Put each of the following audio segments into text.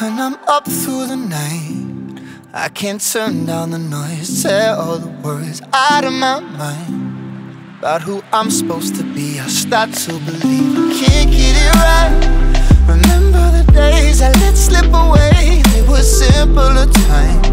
When I'm up through the night, I can't turn down the noise, tear all the words out of my mind about who I'm supposed to be. I start to believe I can't get it right. Remember the days I let slip away, they were simpler times.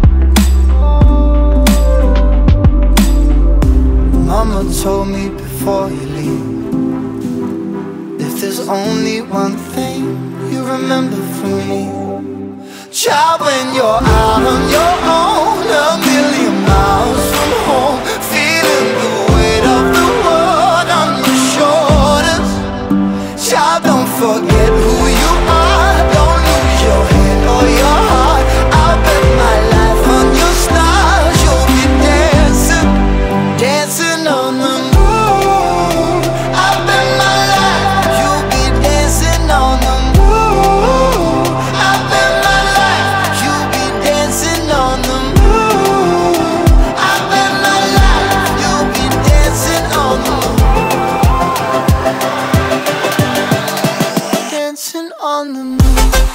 Mama told me before you leave, if there's only one thing you remember from me, child, when you're out on your own, a million miles from home, feeling the weight of the world on your shoulders, child, don't forget who you are, don't lose your head or your heart. I'll bet my life on your stars, you'll be dancing, dancing on the moon. I'll bet my life you'll be dancing on the moon. I'll bet my life you'll be dancing on the moon. I'll bet my life you'll be dancing on the moon. Dancing on the moon.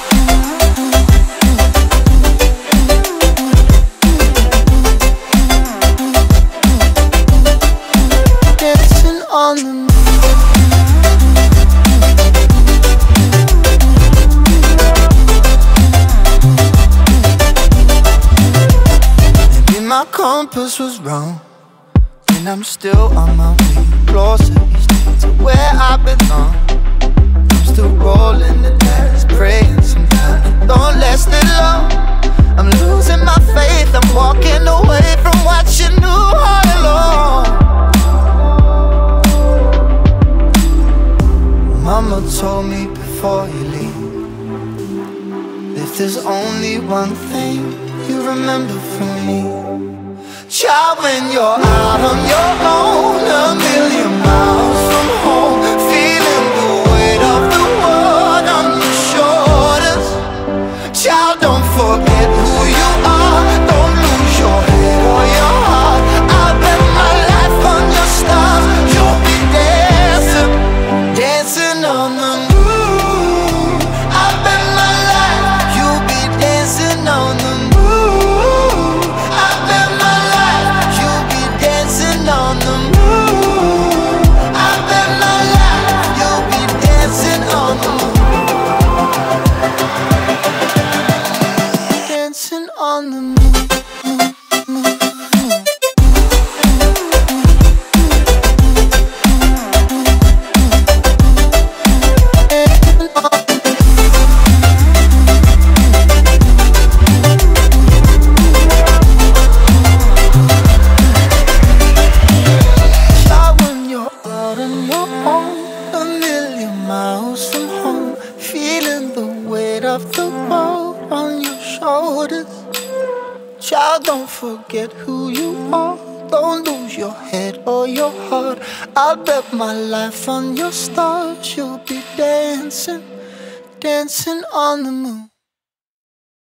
Dancing on the moon. Maybe my compass was wrong, and I'm still on my way closer each day to where I belong. I'm still rolling the dice, praying sometimes it don't last it long. I'm losing my faith, I'm walking away from what you knew all along. Mama told me before you leave, if there's only one thing you remember from me, child, when you're out on your own, a million miles from home, feeling the weight of the world on your shoulders, child, don't forget who you are, don't lose your head or your heart. I'll bet my life on your stars, you'll be dancing, dancing on the moon. I'll bet my life you'll be dancing on the moon. I'll bet my life you'll be dancing on the moon. I'll bet my life you'll be dancing on the moon. Dancing on the moon. A million miles from home, feeling the weight of the world on your shoulders, child, don't forget who you are, don't lose your head or your heart. I'll bet my life on your stars, you'll be dancing, dancing on the moon.